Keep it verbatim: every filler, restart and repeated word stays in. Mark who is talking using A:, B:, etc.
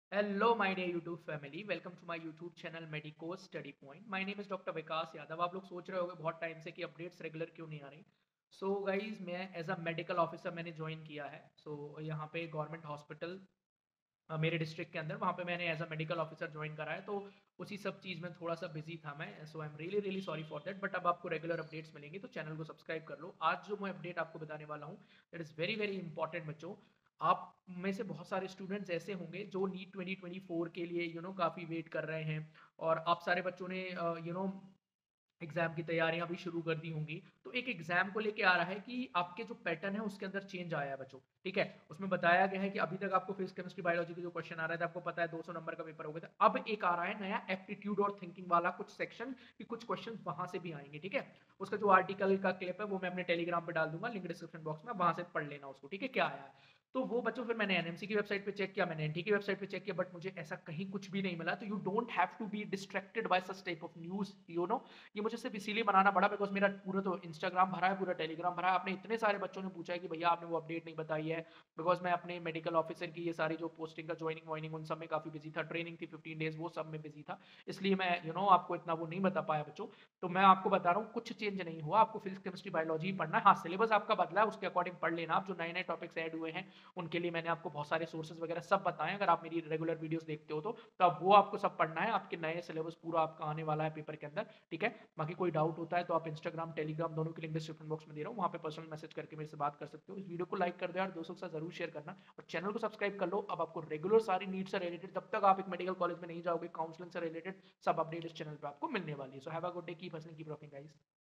A: Hello, my dear YouTube family. Welcome to my YouTube channel Medico Study Point. My name is doctor Vikas Yadav. आप लोग सोच रहे होंगे बहुत टाइम से कि अपडेट्स रेगुलर क्यों नहीं आ रही. सो so, गाइज मैं एज अ मेडिकल ऑफिसर मैंने ज्वाइन किया है. सो so, यहाँ पे गवर्नमेंट हॉस्पिटल मेरे डिस्ट्रिक्ट के अंदर वहाँ पे मैंने as a medical officer join करा है. तो उसी सब चीज़ में थोड़ा सा बिजी था मैं. So I am really really sorry for that. But अब आपको रेगुलर अपडेट्स मिलेंगी तो चैनल को सब्सक्राइब कर लो. आज जो मैं अपडेट आपको बताने वाला हूँ that is very very important बच्चों. आप में से बहुत सारे स्टूडेंट्स ऐसे होंगे जो नीट ट्वेंटी ट्वेंटी फोर के लिए यू नो काफ़ी वेट कर रहे हैं. और आप सारे बच्चों ने यू नो एग्जाम की तैयारियां भी शुरू कर दी होंगी. तो एक एग्जाम को लेके आ रहा है कि आपके जो पैटर्न है उसके अंदर चेंज आया है बच्चों. ठीक है. उसमें बताया गया है कि अभी तक आपको फिजिक्स केमिस्ट्री बायोलॉजी के जो क्वेश्चन आ रहे थे आपको पता है दो सौ नंबर का पेपर हो गया था. अब एक आ रहा है नया एप्टीट्यूड और थिंकिंग वाला कुछ सेक्शन कि कुछ क्वेश्चन वहां से भी आएंगे. ठीक है. उसका जो आर्टिकल का क्लिप है वो मैं अपने टेलीग्राम पे डाल दूंगा, लिंक डिस्क्रिप्शन बॉक्स में, वहां से पढ़ लेना उसको. ठीक है. क्या आया है तो वो बच्चों फिर मैंने एनएमसी की वेबसाइट पे चेक किया, मैंने एनटी की वेबसाइट पे चेक किया, बट मुझे ऐसा कहीं कुछ भी नहीं मिला. तो you don't have to be distracted by such type of news. You know ये मुझे सिर्फ इसीलिए बनाना पड़ा बिकॉज मेरा पूरा तो इंस्टाग्राम भरा है, पूरा टेलीग्राम भरा है. आपने इतने सारे बच्चों ने पूछा है कि भैया आपने वो अपडेट नहीं बताई है. बिकॉज मैं अपने मेडिकल ऑफिसर की ये सारी जो पोस्टिंग का ज्वाइनिंग वाइनिंग उन सब में काफी बिजी था, ट्रेनिंग थी फिफ्टीन डेज वो सब में बिजी था. इसलिए मैं यू you नो know, आपको इतना वो नहीं बता पाया बच्चों. तो मैं आपको बता रहा हूँ कुछ चेंज नहीं हुआ. आपको फिजिक्स केमिस्ट्री बायोलॉजी पढ़ना है. हाँ, सिलेबस आपका बदला है, उसके अकॉर्डिंग पढ़ लेना. आप जो नए नए टॉपिक्स ऐड हुए हैं उनके लिए मैंने आपको बहुत सारे सोर्सेज वगैरह सब बताएं. अगर आप मेरी रेगुलर वीडियोस देखते हो तो तो अब वो आपको सब पढ़ना है. आपके नए सिलेबस पूरा आपका आने वाला है पेपर के अंदर. ठीक है. बाकी कोई डाउट होता है तो आप इंस्टाग्राम टेलीग्राम दोनों की लिंक डिस्क्रिप्शन बॉक्स में दे रहा हूँ, वहाँ पे पर्सनल मैसेज करके मेरे से बात कर सकते हो. इस वीडियो को लाइक कर दो यार, दोस्तों के साथ जरूर शेयर करना और चैनल को सब्सक्राइब कर लो. अब आपको रेगुलर सारी नीट से रिलेटेड, जब तक आप एक मेडिकल कॉलेज में नहीं जाओगे, काउंसलिंग से रिलेटेड सब अपडेट इस चैनल पर आपको मिलने वाली है. So have a good day, keep hustling, keep rocking guys.